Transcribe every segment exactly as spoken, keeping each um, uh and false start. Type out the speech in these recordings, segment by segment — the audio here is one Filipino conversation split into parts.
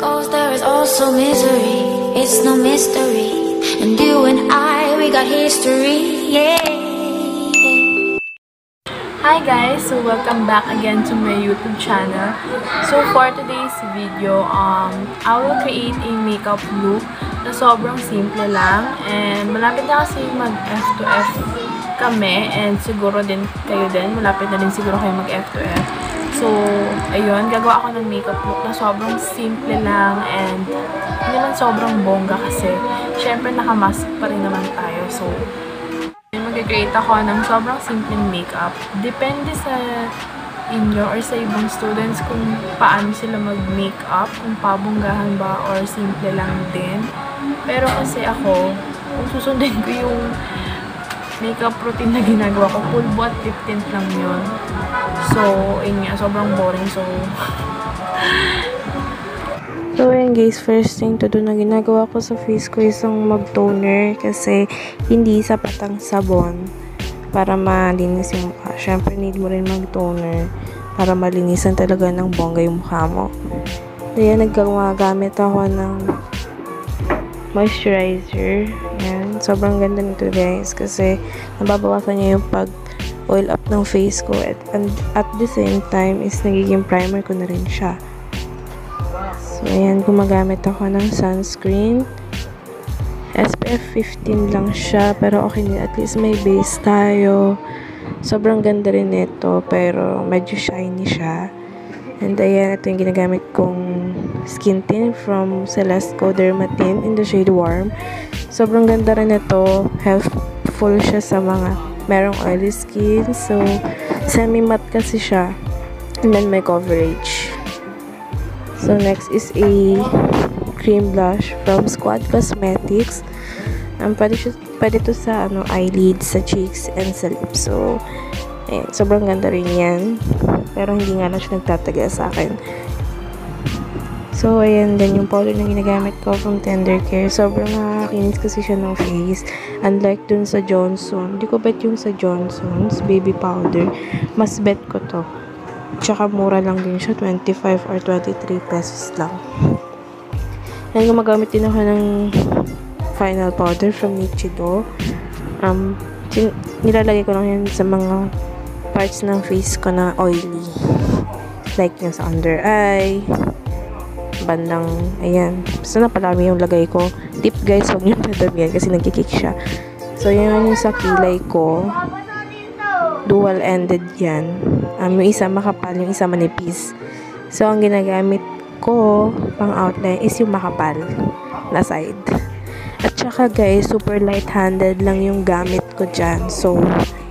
knows there is also misery. It's no mystery. And you and I, we got history, yeah. Hi guys! So welcome back again to my YouTube channel. So for today's video, um, I will create a makeup look na sobrang simple lang. And malapit na kasi mag F two F kami. And siguro din kayo din. Malapit na din siguro kayo mag F two F. So, ayun. Gagawa ako ng makeup look na sobrang simple lang. And hindi naman sobrang bongga kasi syempre nakamask pa rin naman tayo. So, mag-create ako ng sobrang simpleng makeup. Depende sa inyo or sa ibang students kung paano sila mag-makeup, kung pabonggahan ba or simple lang din. Pero kasi ako, kung susundin ko yung makeup routine na ginagawa ko, full butt lip tint lang yun. So, yun nga, sobrang boring. So, So, ayan guys, first thing to do na ginagawa ko sa face ko isang mag-toner kasi hindi sapat ang sabon para malinis yung mukha. Siyempre, need mo rin mag-toner para malinisan talaga ng bongga yung mukha mo. Ayan, naggagamit ako ng moisturizer. Ayan, sobrang ganda nito guys kasi nababawasan niya yung pag-oil up ng face ko at, and at the same time is nagiging primer ko na rin siya. So, ayan, gumagamit ako ng sunscreen. S P F fifteen lang siya, pero okay din. At least may base tayo. Sobrang ganda rin nito, pero medyo shiny siya. And ayan, ito yung ginagamit kong skin tint from Celesco Dermatint in the shade Warm. Sobrang ganda rin nito. Helpful siya sa mga merong oily skin. So, semi-matte kasi siya. And then may coverage. So, next is a cream blush from Squad Cosmetics. Um, pwede, siya, pwede to sa ano, eyelids, sa cheeks, and sa lips. So, ayan, sobrang ganda rin yan. Pero hindi nga lang siya nagtatagal sa akin. So, ayan, then yung powder na ginagamit ko from Tender Care. Sobrang nakakinis kasi siya ng face. Unlike dun sa Johnson. Hindi ko bet yung sa Johnson's baby powder. Mas bet ko to. Tsaka mura lang din siya, twenty-five or twenty-three pesos lang. Yan, gumagamit din ako ng final powder from Nichido. Um, nilalagay ko lang yan sa mga parts ng face ko na oily. Like yung sa under eye, bandang, ayan. Basta napalami yung lagay ko. Tip guys, huwag nyo padamihan kasi nagkikik siya. So, yan yung sa kilay ko. Dual-ended yan. Um, yung isa makapal, yung isa manipis. So, ang ginagamit ko pang outline is yung makapal na side. At saka guys, super light-handed lang yung gamit ko dyan. So,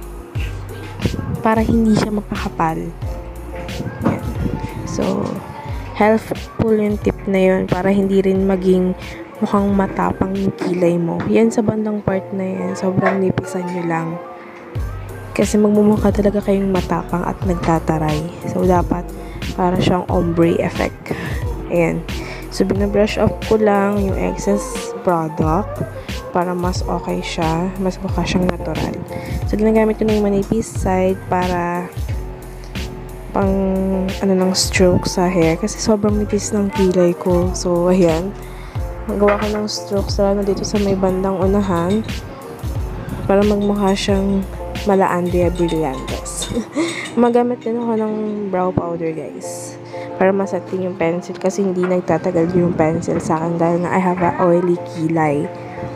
para hindi siya magpakapal. Yan. So, helpful yung tip na yun para hindi rin maging mukhang matapang yung kilay mo. Yan sa bandang part na yan, sobrang nipisan nyo lang. Kasi magmumukha talaga kayong matapang at nagtataray. So, dapat para siyang ombre effect. Ayan. So, binabrush off ko lang yung excess product para mas okay siya. Mas mukha siyang natural. So, ginagamit ko na yung manipis side para pang ano ng stroke sa hair. Kasi sobrang nipis ng kilay ko. So, ayan. Magawa ko ng stroke sa lalo dito sa may bandang unahan para magmukha siyang mala Andrea Brillantes. Magamit din ako ng brow powder guys para masatin yung pencil kasi hindi nagtatagal yung pencil sa akin dahil na I have a oily kilay.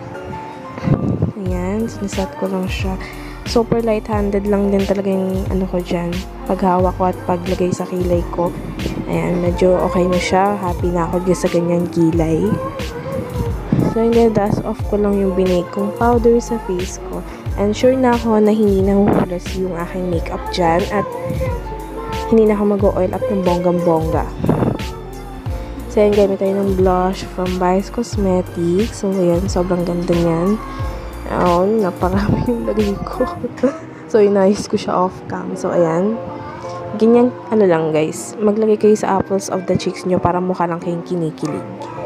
Ayan, sinisat ko lang siya. Super light-handed lang din talaga yung ano ko dyan, paghawak ko at paglagay sa kilay ko. Ayan, medyo okay na siya. Happy na ako sa ganyang kilay. So, yung dust off ko lang yung binake kong powder sa face ko. And sure na ako na hindi nahuhulas yung aking makeup dyan at hindi na ako mag-oil up ng bonggang-bongga. So, yan, gamit tayo ng blush from Vice Cosmetics. So, ayan, sobrang ganda niyan. Oh, naparami yung lagay ko. So, inayos ko siya off-cam. So, ayan. Ganyan, ano lang guys, maglagay kayo sa apples of the cheeks nyo para mukha lang kayong kinikilig.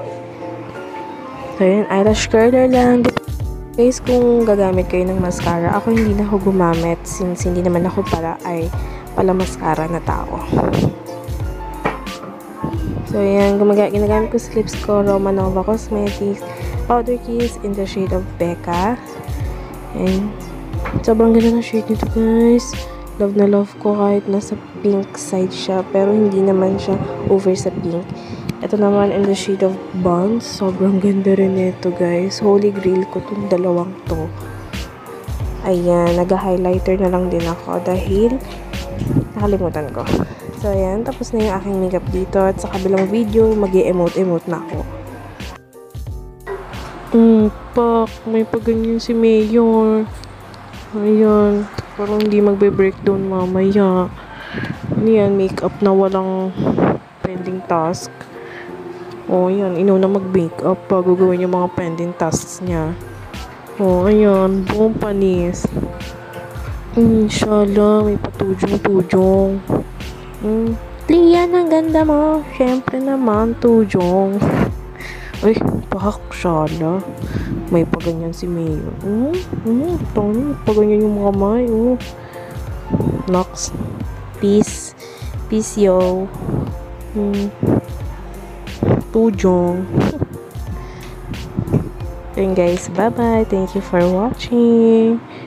So, ayan, eyelash curler lang. Guys, kung gagamit kayo ng mascara, ako hindi na ako gumamit since hindi naman ako pala ay pala mascara na tao. So, So, yan. Gumaga ginagamit ko sa lips ko, Romanova Cosmetics Powder Kiss in the shade of Becca. And, sobrang ganda ng shade nito, guys. Love na love ko kahit nasa pink side siya. Pero, hindi naman siya over sa pink. Ito naman in the shade of Buns. Sobrang ganda rin ito, guys. Holy grail ko itong dalawang to. Ayan. Nag-highlighter na lang din ako dahil nakalimutan ko. So, ayan. Tapos na yung aking makeup dito. At sa kabilang video, mag-i-emote-emote na ako. Hmm, pak. May paganyan si Mayor. Ayan. Parang hindi magbe-breakdown mamaya. Ano yan? Makeup na walang pending task. O, ayan. Inuna mag-makeup bago gawin yung mga pending tasks niya. O, ayan. Buong panis. Hmm, inshallah. May patujong-tujong. Hmm. Lian, ang ganda mo. Siyempre naman, tujong. Ay, pak, shala. May paganyan si Mayor. Hmm, hmm, tony. Paganyan yung mga kamay. Oh. Nox. Peace. Peace, yo. Hmm. Tujong. Then guys, bye-bye. Thank you for watching.